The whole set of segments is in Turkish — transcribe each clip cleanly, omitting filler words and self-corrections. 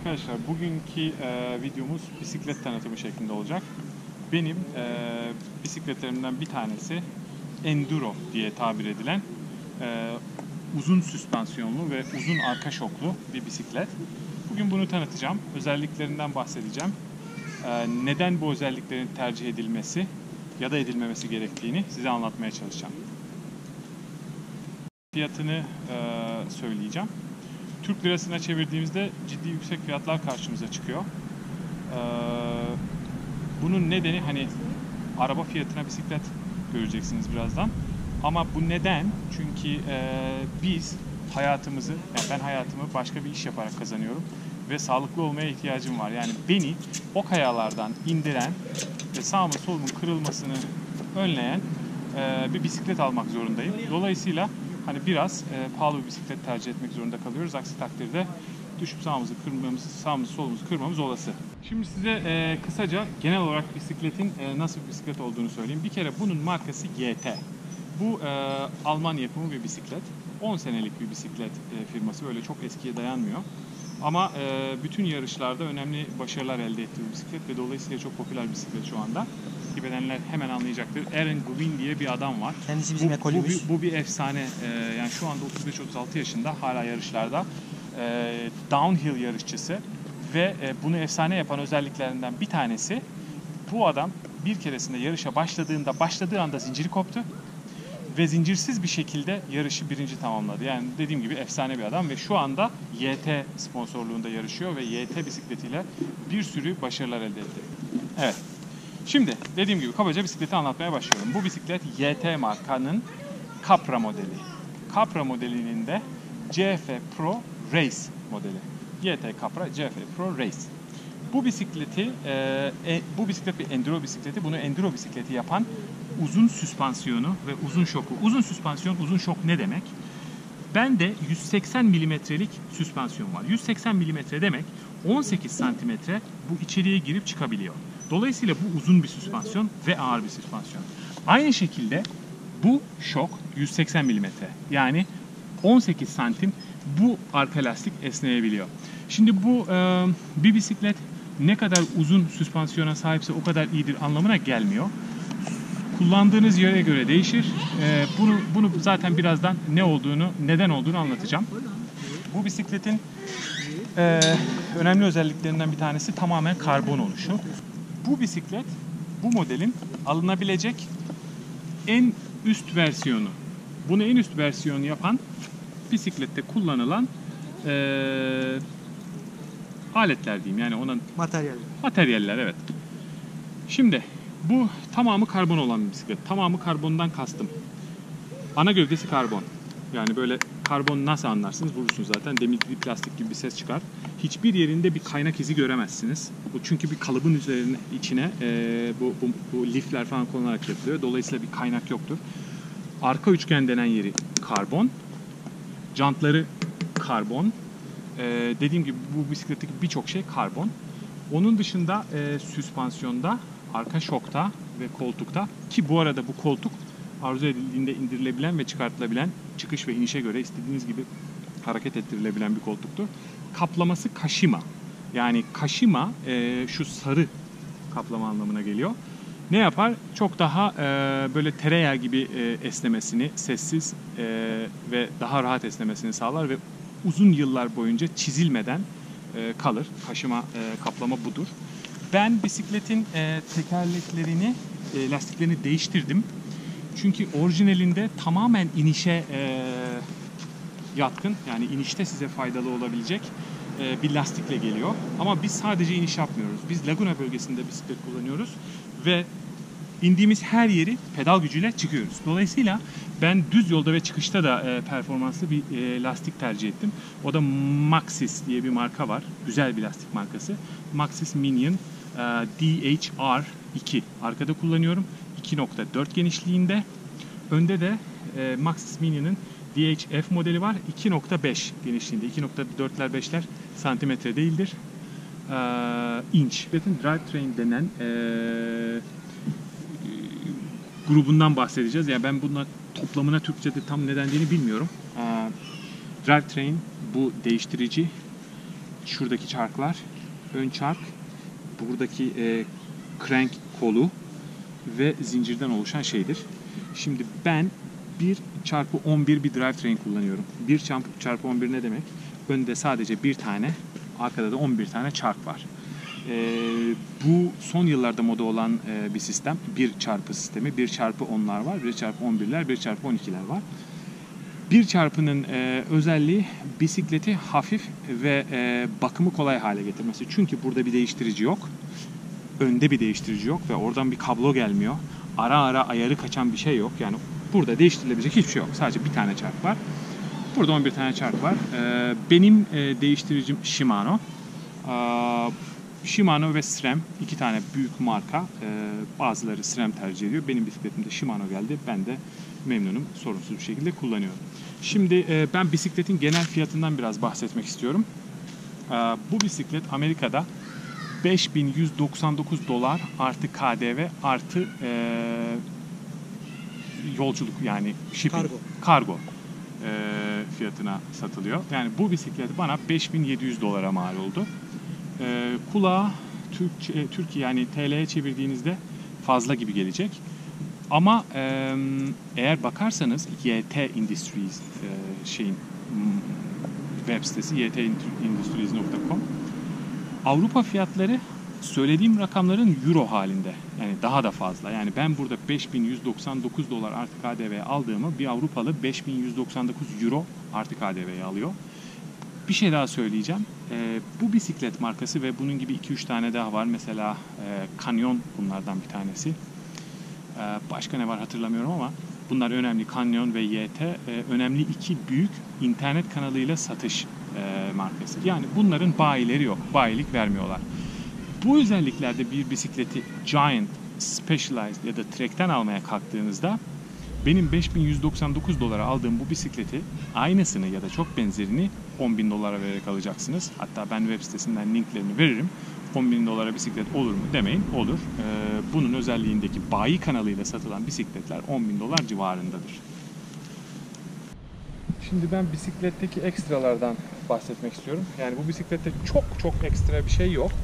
Arkadaşlar bugünkü videomuz bisiklet tanıtımı şeklinde olacak. Benim bisikletlerimden bir tanesi Enduro diye tabir edilen uzun süspansiyonlu ve uzun arka şoklu bir bisiklet. Bugün bunu tanıtacağım. Özelliklerinden bahsedeceğim. Neden bu özelliklerin tercih edilmesi ya da edilmemesi gerektiğini size anlatmaya çalışacağım. Fiyatını söyleyeceğim. Türk lirasına çevirdiğimizde ciddi yüksek fiyatlar karşımıza çıkıyor. Bunun nedeni hani araba fiyatına bisiklet göreceksiniz birazdan. Ama bu neden? Çünkü biz hayatımızı, yani ben hayatımı başka bir iş yaparak kazanıyorum ve sağlıklı olmaya ihtiyacım var. Yani beni o kayalardan indiren ve sağımın solumun kırılmasını önleyen bir bisiklet almak zorundayım. Dolayısıyla hani biraz pahalı bir bisiklet tercih etmek zorunda kalıyoruz. Aksi takdirde düşüp sağımızı solumuzu kırmamız olası. Şimdi size kısaca genel olarak bisikletin nasıl bir bisiklet olduğunu söyleyeyim. Bir kere bunun markası GT. Bu Alman yapımı bir bisiklet. 10 senelik bir bisiklet firması. Öyle çok eskiye dayanmıyor. Ama bütün yarışlarda önemli başarılar elde ettiği bir bisiklet ve dolayısıyla çok popüler bir bisiklet şu anda. Takip edenler hemen anlayacaktır. Aaron Gubin diye bir adam var. Kendisi bizim ekolümüz. Bu bir efsane. Yani şu anda 35-36 yaşında hala yarışlarda. Downhill yarışçısı ve bunu efsane yapan özelliklerinden bir tanesi, bu adam bir keresinde yarışa başladığı anda zinciri koptu ve zincirsiz bir şekilde yarışı birinci tamamladı. Yani dediğim gibi efsane bir adam ve şu anda YT sponsorluğunda yarışıyor ve YT bisikletiyle bir sürü başarılar elde etti. Evet. Şimdi dediğim gibi kabaca bisikleti anlatmaya başlıyorum. Bu bisiklet YT markanın Capra modeli. Capra modelinin de CF Pro Race modeli. YT Capra CF Pro Race. Bu bisiklet bir enduro bisikleti. Bunu enduro bisikleti yapan uzun süspansiyonu ve uzun şoku. Uzun süspansiyon, uzun şok ne demek? Bende 180 milimetrelik süspansiyon var. 180 milimetre demek 18 santimetre bu içeriye girip çıkabiliyor. Dolayısıyla bu uzun bir süspansiyon ve ağır bir süspansiyon. Aynı şekilde bu şok 180 milimetre. Yani 18 santim bu arka lastik esneyebiliyor. Şimdi bu bir bisiklet ne kadar uzun süspansiyona sahipse o kadar iyidir anlamına gelmiyor. Kullandığınız yere göre değişir. Bunu zaten birazdan neden olduğunu anlatacağım. Bu bisikletin önemli özelliklerinden bir tanesi tamamen karbon oluşu. Bu bisiklet, bu modelin alınabilecek en üst versiyonu. Bunu en üst versiyonu yapan bisiklette kullanılan aletler diyeyim. Yani onun materyaller, evet. Şimdi bu tamamı karbon olan bir bisiklet. Tamamı karbondan kastım. Ana gövdesi karbon. Yani böyle karbon nasıl anlarsınız? Vurursunuz zaten. Demirli plastik gibi bir ses çıkar. Hiçbir yerinde bir kaynak izi göremezsiniz. Bu çünkü bir kalıbın içine bu lifler falan konularak yapılıyor. Dolayısıyla bir kaynak yoktur. Arka üçgen denen yeri karbon. Jantları karbon. Dediğim gibi bu bisikletteki birçok şey karbon. Onun dışında süspansiyonda, arka şokta ve koltukta, ki bu arada bu koltuk arzu edildiğinde indirilebilen ve çıkartılabilen, çıkış ve inişe göre istediğiniz gibi hareket ettirilebilen bir koltuktur. Kaplaması Kashima. Yani Kashima şu sarı kaplama anlamına geliyor. Ne yapar? Çok daha böyle tereyağı gibi esnemesini, sessiz ve daha rahat esnemesini sağlar ve uzun yıllar boyunca çizilmeden kalır. Kashima kaplama budur. Ben bisikletin tekerleklerini, lastiklerini değiştirdim. Çünkü orijinalinde tamamen inişe yatkın, yani inişte size faydalı olabilecek bir lastikle geliyor. Ama biz sadece iniş yapmıyoruz. Biz Laguna bölgesinde bisiklet kullanıyoruz ve indiğimiz her yeri pedal gücüyle çıkıyoruz. Dolayısıyla ben düz yolda ve çıkışta da performanslı bir lastik tercih ettim. O da Maxxis diye bir marka var. Güzel bir lastik markası. Maxxis Minion DHR2. Arkada kullanıyorum. 2.4 genişliğinde. Önde de Maxxis Minion'ın DHF modeli var. 2.5 genişliğinde. 2.4'ler 5'ler santimetre değildir. İnç. Drivetrain denen grubundan bahsedeceğiz. Yani ben bunun toplamına Türkçe'de tam ne dendiğini bilmiyorum. Drivetrain bu değiştirici. şuradaki çarklar ön çark, buradaki crank kolu ve zincirden oluşan şeydir. Şimdi ben 1x11 bir drivetrain kullanıyorum. 1x11 ne demek? Önde sadece bir tane, arkada da 11 tane çark var. Bu son yıllarda moda olan bir sistem. 1x sistemi. 1x10'lar var, 1x11'ler, 1x12'ler var. 1x'nin özelliği bisikleti hafif ve bakımı kolay hale getirmesi. Çünkü burada bir değiştirici yok. Önde bir değiştirici yok ve oradan bir kablo gelmiyor. Ara ara ayarı kaçan bir şey yok. Yani burada değiştirilebilecek hiçbir şey yok. Sadece bir tane çark var. Burada 11 tane çark var. Benim değiştiricim Shimano. Shimano ve SRAM, iki tane büyük marka. Bazıları SRAM tercih ediyor. Benim bisikletimde Shimano geldi. Ben de memnunum. Sorunsuz bir şekilde kullanıyorum. Şimdi ben bisikletin genel fiyatından biraz bahsetmek istiyorum. Bu bisiklet Amerika'da $5.199 artı KDV artı yolculuk, yani shipping, kargo fiyatına satılıyor. Yani bu bisiklet bana $5.700 mal oldu. Kulağa Türkiye, yani TL'ye çevirdiğinizde fazla gibi gelecek. Ama eğer bakarsanız YT Industries web sitesi ytindustries.com, Avrupa fiyatları söylediğim rakamların euro halinde. Yani daha da fazla. Yani ben burada $5.199 artı KDV aldığımı bir Avrupalı €5.199 artı KDV'ye alıyor. Bir şey daha söyleyeceğim. Bu bisiklet markası ve bunun gibi 2-3 tane daha var. Mesela Canyon bunlardan bir tanesi. Başka ne var hatırlamıyorum ama bunlar önemli. Canyon ve YT önemli iki büyük internet kanalıyla satış markası. Yani bunların bayileri yok. Bayilik vermiyorlar. Bu özelliklerde bir bisikleti Giant, Specialized ya da Trek'ten almaya kalktığınızda benim $5.199 aldığım bu bisikleti aynısını ya da çok benzerini $10.000 vererek alacaksınız. Hatta ben web sitesinden linklerini veririm. $10.000 bisiklet olur mu demeyin, olur. Bunun özelliğindeki bayi kanalıyla satılan bisikletler $10.000 civarındadır. Şimdi ben bisikletteki ekstralardan bahsetmek istiyorum. Yani bu bisiklette çok ekstra bir şey yok.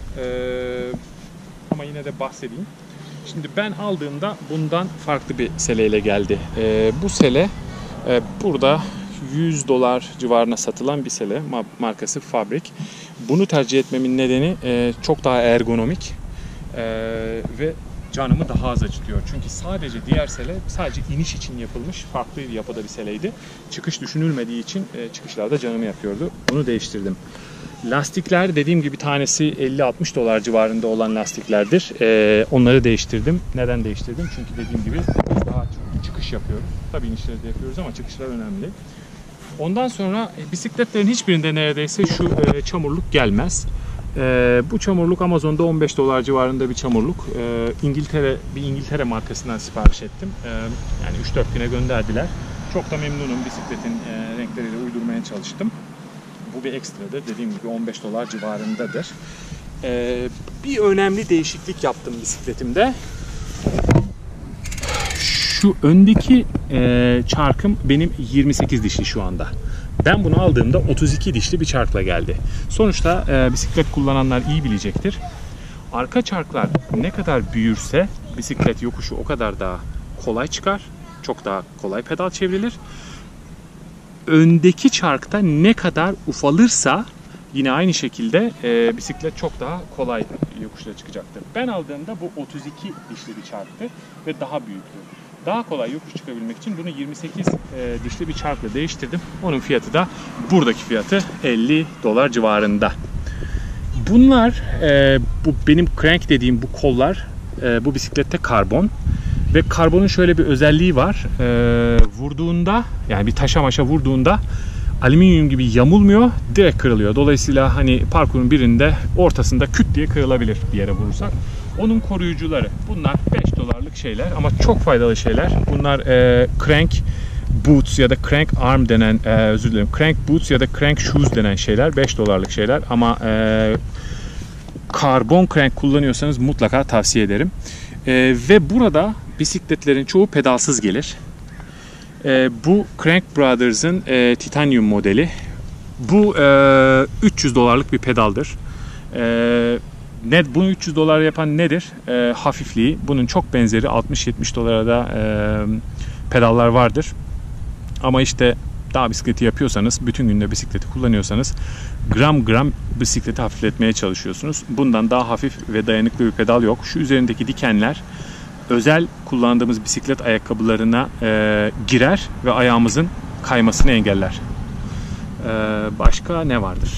Ama yine de bahsedeyim. Şimdi ben aldığımda bundan farklı bir seleyle geldi. Bu sele burada $100 civarına satılan bir sele. Markası Fabrik. Bunu tercih etmemin nedeni çok daha ergonomik ve canımı daha az acıtıyor. Çünkü diğer sele sadece iniş için yapılmış farklı bir yapıda bir seleydi. Çıkış düşünülmediği için çıkışlarda canımı yakıyordu. Bunu değiştirdim. Lastikler dediğim gibi tanesi $50-60 civarında olan lastiklerdir. Onları değiştirdim. Neden değiştirdim? Çünkü dediğim gibi biz daha çok çıkış yapıyoruz. Tabii inişleri de yapıyoruz ama çıkışlar önemli. Ondan sonra bisikletlerin hiçbirinde neredeyse şu çamurluk gelmez. Bu çamurluk Amazon'da $15 civarında bir çamurluk. İngiltere markasından sipariş ettim. Yani 3-4 güne gönderdiler. Çok da memnunum. Bisikletin renkleriyle uydurmaya çalıştım. Bu bir ekstradır. Dediğim gibi $15 civarındadır. Bir önemli değişiklik yaptım bisikletimde. Şu öndeki çarkım benim 28 dişli şu anda. Ben bunu aldığımda 32 dişli bir çarkla geldi. Sonuçta bisiklet kullananlar iyi bilecektir. Arka çarklar ne kadar büyürse bisiklet yokuşu o kadar daha kolay çıkar. Çok daha kolay pedal çevrilir. Öndeki çarkta ne kadar ufalırsa yine aynı şekilde bisiklet çok daha kolay yokuşla çıkacaktır. Ben aldığımda bu 32 dişli bir çarktı ve daha büyüktü. Daha kolay yokuş çıkabilmek için bunu 28 dişli bir çarkla değiştirdim. Onun fiyatı da buradaki fiyatı $50 civarında. Bunlar bu benim crank dediğim bu kollar bu bisiklette karbon. Ve karbonun şöyle bir özelliği var. Vurduğunda, yani bir taşa maşa vurduğunda alüminyum gibi yamulmuyor, direkt kırılıyor. Dolayısıyla hani parkurun birinde ortasında küt diye kırılabilir bir yere vurursak. Onun koruyucuları. Bunlar $5'lık şeyler ama çok faydalı şeyler. Bunlar crank boots ya da crank arm denen, crank boots ya da crank shoes denen şeyler. $5'lık şeyler ama karbon crank kullanıyorsanız mutlaka tavsiye ederim. Ve burada bisikletlerin çoğu pedalsız gelir. Bu Crank Brothers'ın Titanium modeli. Bu 300 dolarlık bir pedaldır. Bunu 300 dolar yapan nedir? Hafifliği. Bunun çok benzeri 60-70 dolara da pedallar vardır. Ama işte dağ bisikleti yapıyorsanız, bütün günde bisikleti kullanıyorsanız gram gram bisikleti hafifletmeye çalışıyorsunuz. Bundan daha hafif ve dayanıklı bir pedal yok. Şu üzerindeki dikenler özel kullandığımız bisiklet ayakkabılarına girer ve ayağımızın kaymasını engeller. Başka ne vardır?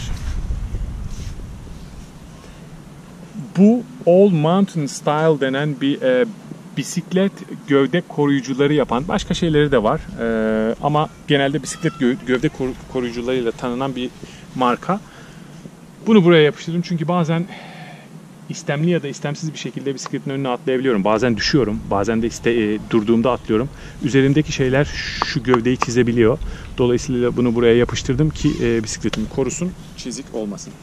Bu All Mountain Style denen bir bisiklet gövde koruyucuları yapan başka şeyleri de var. Ama genelde bisiklet gövde koruyucularıyla tanınan bir marka. Bunu buraya yapıştırdım çünkü bazen istemli ya da istemsiz bir şekilde bisikletin önüne atlayabiliyorum. Bazen düşüyorum, bazen de durduğumda atlıyorum. Üzerimdeki şeyler şu gövdeyi çizebiliyor. Dolayısıyla bunu buraya yapıştırdım ki bisikletimi korusun, çizik olmasın.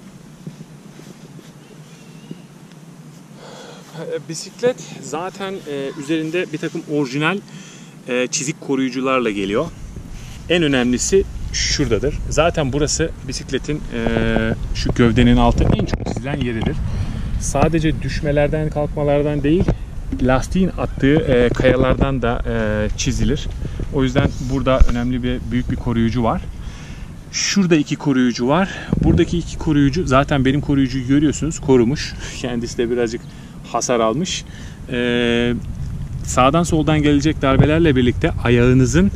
Bisiklet zaten üzerinde bir takım orijinal çizik koruyucularla geliyor. En önemlisi şuradadır. Zaten burası bisikletin şu gövdenin altı en çok çizilen yeridir. Sadece düşmelerden, kalkmalardan değil, lastiğin attığı kayalardan da çizilir. O yüzden burada önemli büyük bir koruyucu var. Şurada 2 koruyucu var. Buradaki 2 koruyucu, zaten benim koruyucuyu görüyorsunuz, korumuş. Kendisi de birazcık hasar almış. Sağdan soldan gelecek darbelerle birlikte ayağınızın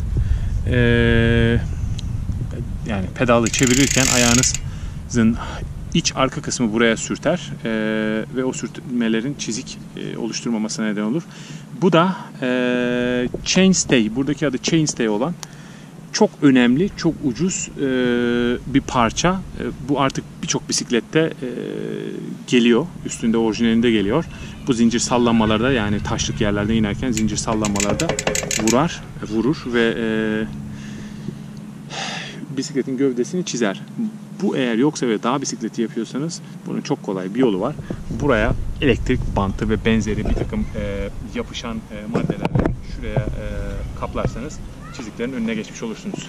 yani pedalı çevirirken ayağınızın iç arka kısmı buraya sürter ve o sürtmelerin çizik oluşturmamasına neden olur. Bu da chainstay, buradaki adı chainstay olan çok önemli, çok ucuz bir parça. Bu artık birçok bisiklette geliyor. Üstünde orijinalinde geliyor. Bu zincir sallanmalarda, yani taşlık yerlerde inerken zincir sallanmalarda vurur ve bisikletin gövdesini çizer. Bu eğer yoksa ve dağ bisikleti yapıyorsanız bunun çok kolay bir yolu var. Buraya elektrik bantı ve benzeri bir takım yapışan maddelerle şuraya kaplarsanız çiziklerin önüne geçmiş olursunuz.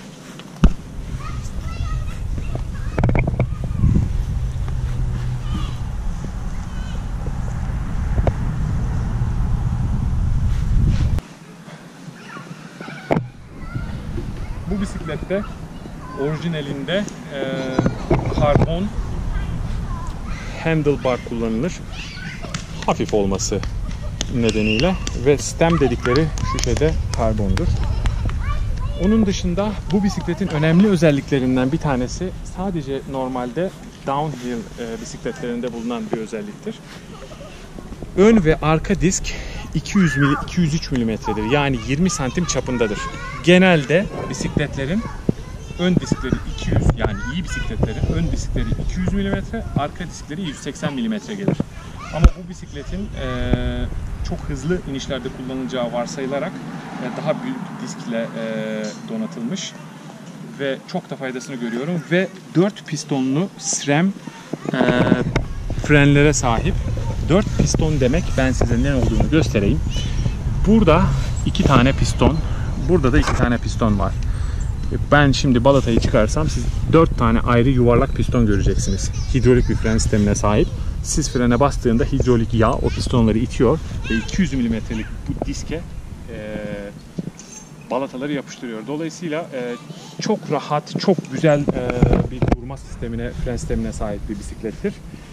Bu bisiklette orijinalinde karbon handlebar kullanılır. Hafif olması nedeniyle ve stem dedikleri şu şeyde karbondur. Onun dışında bu bisikletin önemli özelliklerinden bir tanesi sadece normalde downhill bisikletlerinde bulunan bir özelliktir. Ön ve arka disk 203 mm'dir. Yani 20 santim çapındadır. Genelde bisikletlerin ön diskleri 200, yani iyi bisikletlerin ön diskleri 200 mm, arka diskleri 180 mm gelir. Ama bu bisikletin çok hızlı inişlerde kullanılacağı varsayılarak daha büyük diskle donatılmış ve çok da faydasını görüyorum ve 4 pistonlu SRAM frenlere sahip. 4 piston demek, ben size ne olduğunu göstereyim. Burada 2 tane piston, burada da 2 tane piston var. Ben şimdi balatayı çıkarsam siz 4 tane ayrı yuvarlak piston göreceksiniz. Hidrolik bir fren sistemine sahip. Siz frene bastığında hidrolik yağ o pistonları itiyor ve 200 mm'lik bu diske balataları yapıştırıyor. Dolayısıyla çok rahat, çok güzel bir durma sistemine, fren sistemine sahip bir bisiklettir.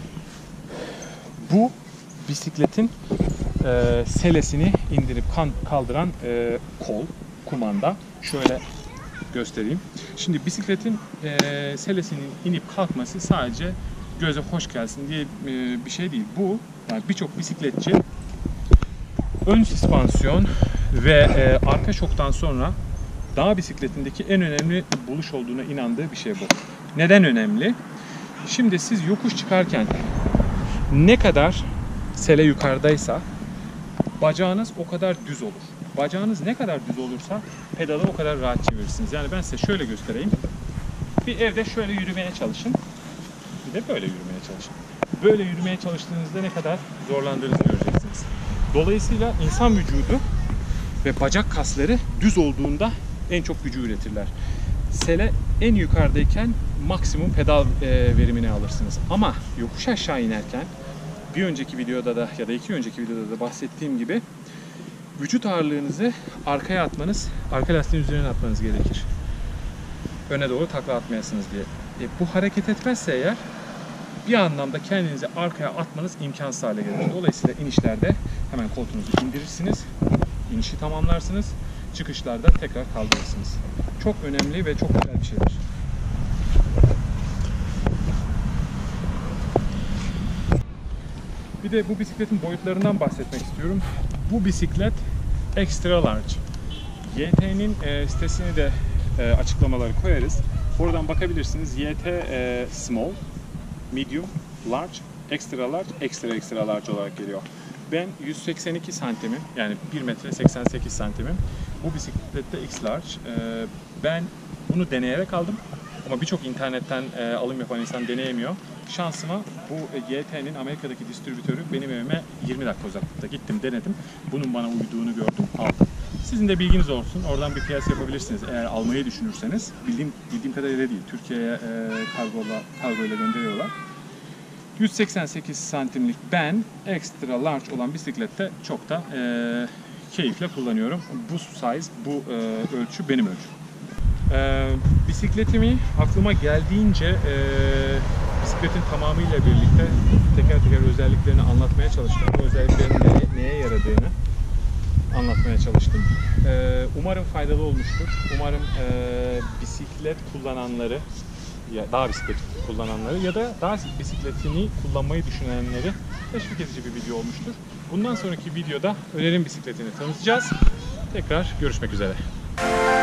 Bu bisikletin selesini indirip kaldıran kol, kumanda. Şöyle göstereyim. Şimdi bisikletin selesinin inip kalkması sadece göze hoş gelsin diye bir şey değil. Bu, yani birçok bisikletçi ön süspansiyon ve arka şoktan sonra dağ bisikletindeki en önemli buluş olduğuna inandığı bir şey bu. Neden önemli? Şimdi siz yokuş çıkarken ne kadar sele yukarıdaysa bacağınız o kadar düz olur. Bacağınız ne kadar düz olursa pedalı o kadar rahat çevirirsiniz. Yani ben size şöyle göstereyim. Bir evde şöyle yürümeye çalışın. Bir de böyle yürümeye çalışın. Böyle yürümeye çalıştığınızda ne kadar zorlandığınızı göreceksiniz. Dolayısıyla insan vücudu ve bacak kasları düz olduğunda en çok gücü üretirler. Sele en yukarıdayken maksimum pedal verimini alırsınız. Ama yokuş aşağı inerken bir önceki videoda da ya da iki önceki videoda da bahsettiğim gibi vücut ağırlığınızı arkaya atmanız, arka lastiğin üzerine atmanız gerekir. Öne doğru takla atmayasınız diye. Bu hareket etmezse eğer bir anlamda kendinizi arkaya atmanız imkansız hale gelir. Dolayısıyla inişlerde hemen koltuğunuzu indirirsiniz, inişi tamamlarsınız, çıkışlarda tekrar kaldırırsınız. Çok önemli ve çok güzel bir şeydir. Bir de bu bisikletin boyutlarından bahsetmek istiyorum. Bu bisiklet extra large. YT'nin sitesini de açıklamaları koyarız. Oradan bakabilirsiniz. YT small, medium, large, extra large, extra large olarak geliyor. Ben 182 santimim, yani 1 metre 88 santimim. Bu bisiklette X large. Ben bunu deneyerek aldım. Ama birçok internetten alım yapan insan deneyemiyor. Şansıma bu YT'nin Amerika'daki distribütörü benim evime 20 dakika uzaklıkta. Gittim, denedim. Bunun bana uyduğunu gördüm, aldım. Sizin de bilginiz olsun. Oradan bir kıyas yapabilirsiniz eğer almayı düşünürseniz. Bildiğim kadarıyla değil. Türkiye'ye kargo ile gönderiyorlar. 188 santimlik ben extra large olan bisiklette çok da keyifle kullanıyorum. Bu size, bu ölçü benim ölçüm. Bisikletimi aklıma geldiğince bisikletin tamamıyla birlikte teker teker özelliklerini anlatmaya çalıştım. Bu özelliklerin neye yaradığını anlatmaya çalıştım. Umarım faydalı olmuştur. Umarım bisiklet kullananları, dağ bisikleti kullananları ya da dağ bisikletini kullanmayı düşünenleri teşvik edici bir video olmuştur. Bundan sonraki videoda Öner'in bisikletini tanıtacağız. Tekrar görüşmek üzere.